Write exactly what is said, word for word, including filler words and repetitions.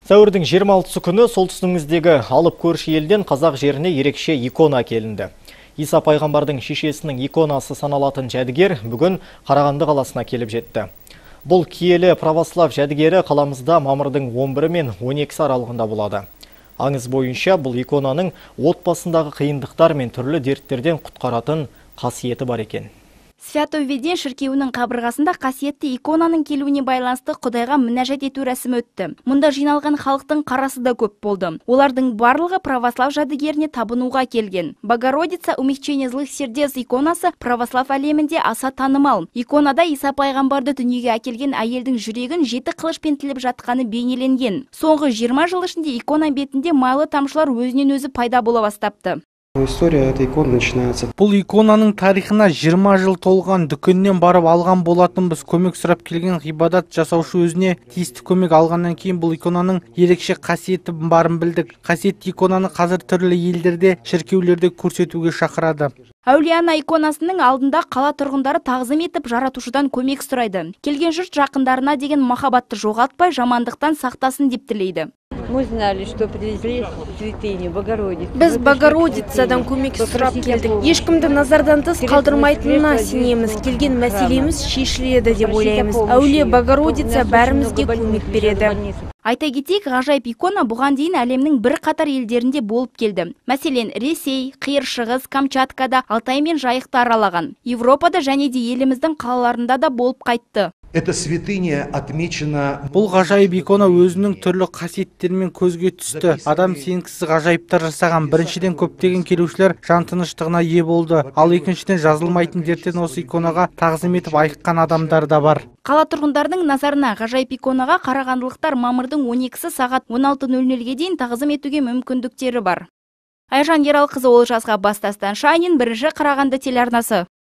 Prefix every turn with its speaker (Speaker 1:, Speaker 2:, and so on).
Speaker 1: Сәуірдің жиырма алтысы күні солтүстігіміздегі алып көрші елден қазақ жеріне ерекше икона әкелінді. Иса пайғамбардың шешесінің иконасы саналатын жәдігер бүгін Қарағанды қаласына келіп жетті. Бұл киелі православ жәдігері қаламызда мамырдың он бірі мен он екісі аралығында болады. Аңыз бойынша бұл иконаның отбасындағы қиындықтар мен түрлі дерттерден құтқаратын қасиеті бар екен.
Speaker 2: Свято-Введен шіркеуінің қабырғасында қасиетті иконаның келуіне байланысты Құдайға мінәжат ету рәсімі өтті. Мұнда жиналған халықтың қарасы да көп болды. Олардың барлығы православ жәдігеріне табынуға келген. Богородица умягчение злых сердец иконасы православ әлемінде аса танымал. Иконада Иса пайғамбарды дүниеге әкелген әйелдің жүрегін жеті қылышпен тіліп жатқаны бейнеленген. Соңғы жиырма жыл ішінде икона бетінде майлы тамшылар өзінен өзі пайда бола бастапты.
Speaker 3: История этой иконы начинается.
Speaker 4: Бұл иконаның тарихына жиырма жыл толған, дүкеннен барып алған болатынбыз. Көмек сұрап келген ғибадат жасаушы өзіне тиісті көмек алғаннан кейін бұл иконаның ерекше қасиеті барын білдік. Қасиетті иконаны қазір түрлі елдерде, шіркеулерде көрсетуге шақырады.
Speaker 2: Әулие-Ана иконасының алдында қала тұрғындары тағзым етіп, жаратушыдан көмек сұрайды. Келген жұрт жақындарына деген махаббатты жоғалтпай, жамандықтан сақтасын деп тілейді.
Speaker 5: Біз Богородицадан көмек сұрап келдік. Ешкімді назардан тыс қалдырмайтынына сенеміз. Келген мәселеміз шешіледі деп ойлаймыз. Әулие Богородица бәрімізге көмек береді.
Speaker 2: Айта кетейік, ғажайып икона бұған дейін әлемнің бір қатар елдерінде болып келді. Мәселен, Ресей, Қиыр Шығыс, Камчаткада, Алтай мен Жайықты аралаған. Европада және де еліміздің қалаларында да болып қайтты.
Speaker 6: Эта святыня отмечена.
Speaker 4: Бұл ғажайып икона өзінің түрлі қасиеттерімен көзге түсті. Адам сенкісіз ғажайыптар жасаған. Біріншіден көптеген келушілер жан тыныштығына ие болды. Ал екіншіден жазылмайтын дерттен осы иконаға тағзым етіп айыққан адамдар да бар.
Speaker 2: Қала тұрғындарының назарына ғажайып иконаға қарағандылықтар мамырдың он екісі сағат он алты нөл нөлге дейін тағзым етуге мүмкіндіктері бар. Айжан Ералқызы, Олжасқа Бастастан Шайнин, бірінші Қарағанды телеарнасы.